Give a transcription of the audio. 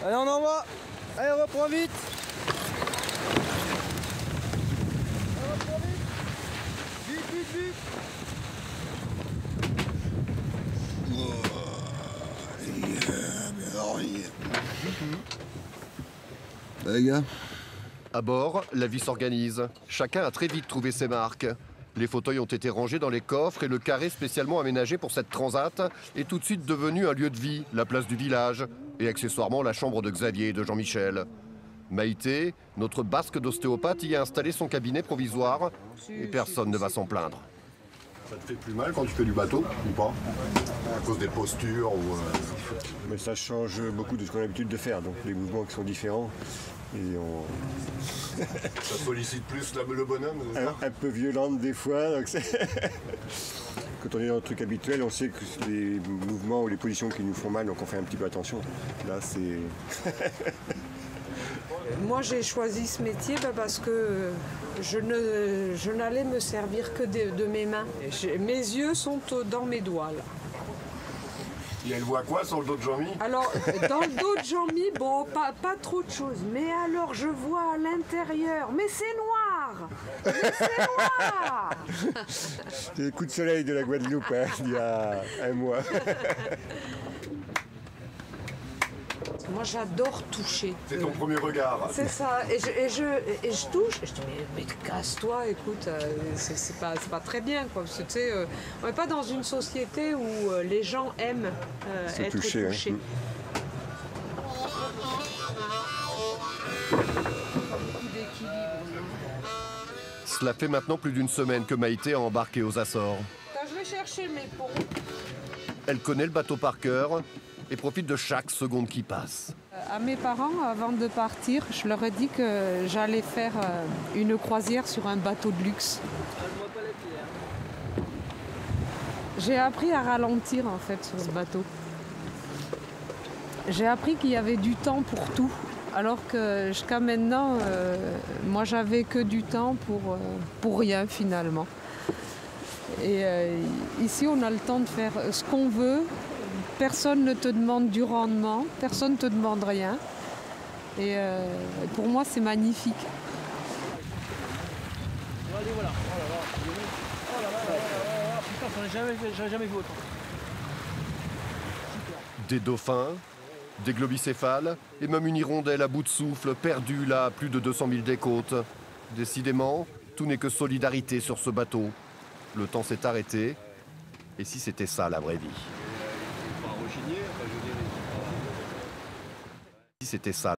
Allez, on envoie. Allez, on reprend vite. On reprend vite. Vite, vite, vite. Les gars. À bord, la vie s'organise. Chacun a très vite trouvé ses marques. Les fauteuils ont été rangés dans les coffres et le carré spécialement aménagé pour cette transat est tout de suite devenu un lieu de vie, la place du village et accessoirement la chambre de Xavier et de Jean-Michel. Maïté, notre basque d'ostéopathe, y a installé son cabinet provisoire et personne ne va s'en plaindre. Ça te fait plus mal quand tu fais du bateau ou pas? À cause des postures ou... Mais ça change beaucoup de ce qu'on a l'habitude de faire, donc les mouvements qui sont différents. Et Ça sollicite plus le bonhomme, un peu violente des fois. Donc quand on est dans le truc habituel, on sait que les mouvements ou les positions qui nous font mal, donc on fait un petit peu attention. Là, c'est... Moi, j'ai choisi ce métier parce que je n'allais me servir que de mes mains. Mes yeux sont dans mes doigts, là. Et elle voit quoi sur le dos de Jean-Mi? Alors, dans le dos de Jean-Mi, bon, pas trop de choses. Mais alors, je vois à l'intérieur. Mais c'est noir! Mais c'est noir! C'est les coups de soleil de la Guadeloupe, hein, il y a un mois. Moi, j'adore toucher. C'est ton premier regard. C'est ça. Et je touche. Et je dis, mais casse-toi, écoute, c'est pas très bien, quoi. Parce que, tu sais, on n'est pas dans une société où les gens aiment être touchés. Hein. Cela fait maintenant plus d'une semaine que Maïté a embarqué aux Açores. Je vais chercher mes pots. Elle connaît le bateau par cœur et profite de chaque seconde qui passe. À mes parents, avant de partir, je leur ai dit que j'allais faire une croisière sur un bateau de luxe. J'ai appris à ralentir en fait sur le bateau. J'ai appris qu'il y avait du temps pour tout, alors que jusqu'à maintenant, moi j'avais que du temps pour rien finalement. Et ici on a le temps de faire ce qu'on veut. Personne ne te demande du rendement, personne ne te demande rien. Et pour moi, c'est magnifique. Allez, voilà. Oh là là. Putain, j'en ai jamais vu autant. Des dauphins, des globicéphales et même une hirondelle à bout de souffle, perdue là à plus de 200 000 des côtes. Décidément, tout n'est que solidarité sur ce bateau. Le temps s'est arrêté. Et si c'était ça, la vraie vie? Si c'était ça.